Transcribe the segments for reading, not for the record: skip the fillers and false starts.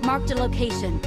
Marked a location.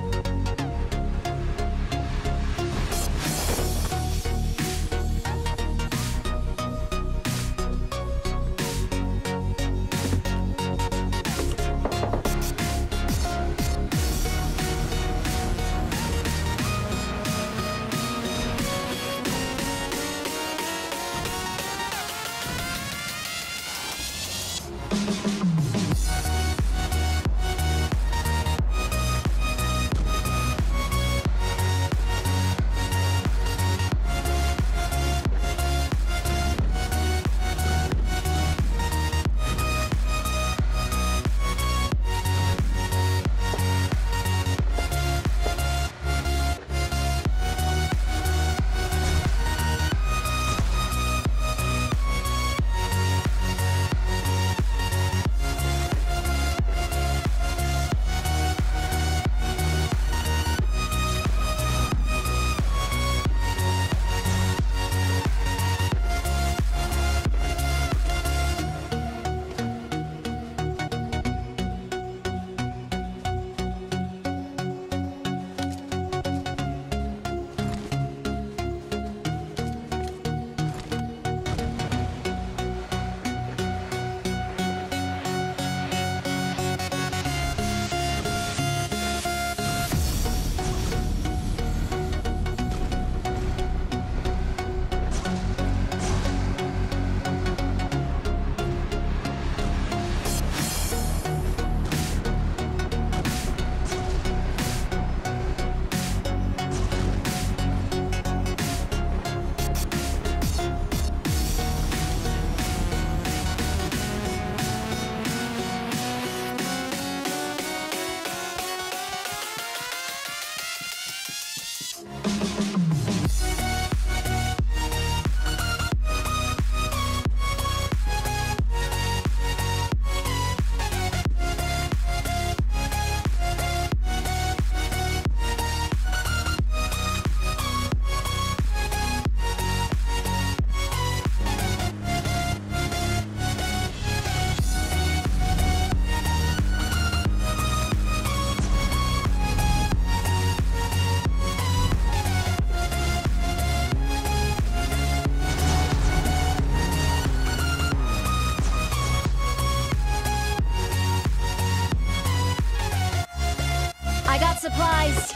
I got supplies.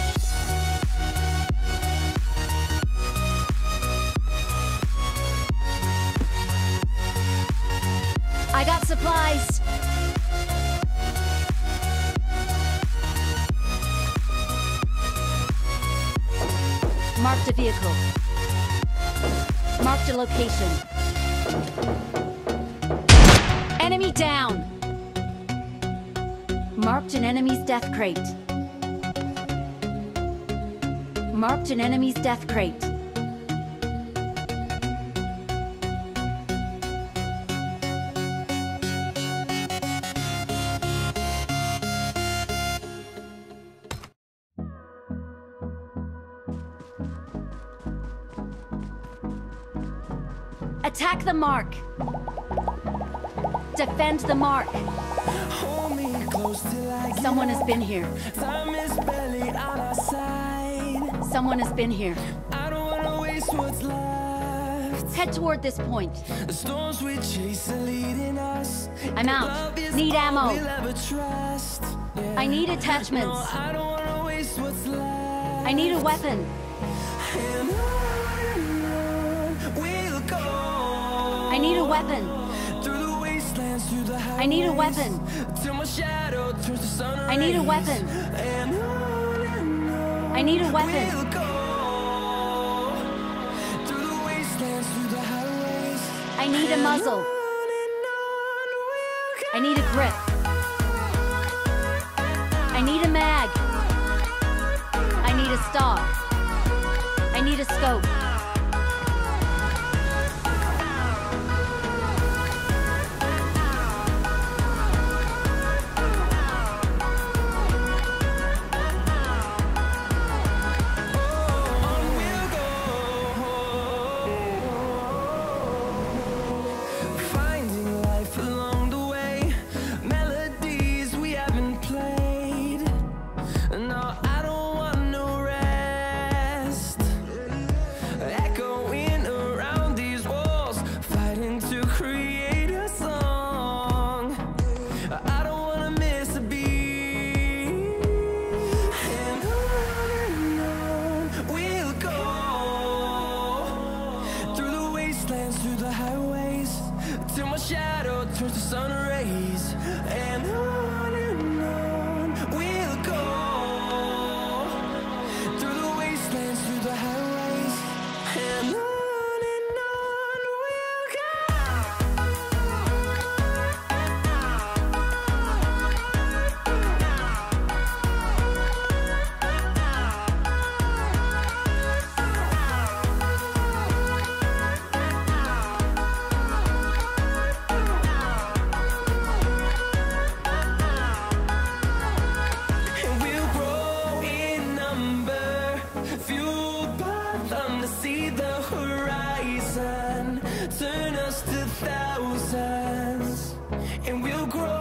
I got supplies. Marked a vehicle. Marked a location. Enemy down. Marked an enemy's death crate. Marked an enemy's death crate. Attack the mark. Defend the mark. Someone has been here. Someone has been here. I don't wanna waste what's left. Head toward this point. The storms we chase are leading us. I'm out. Need ammo. We'll ever trust. Yeah. I need attachments. No, I don't wanna waste what's left. I need a weapon. And on we'll go. I need a weapon. Through the wastelands, through the highways. I need a weapon. Till my shadow turns to sun I need a weapon. And on I need a weapon. we'll go. Through the wastelands, through the highways. I need a muzzle. I need a grip. I need a mag. I need a stock. I need a scope. Finding life along the way, melodies we haven't played. highways, till my shadow turns to sun rays. And on we'll go, through the wastelands, through the highways. And on we'll go. And we'll grow in number, fueled by them to see the horizon, turn us to thousands. And we'll grow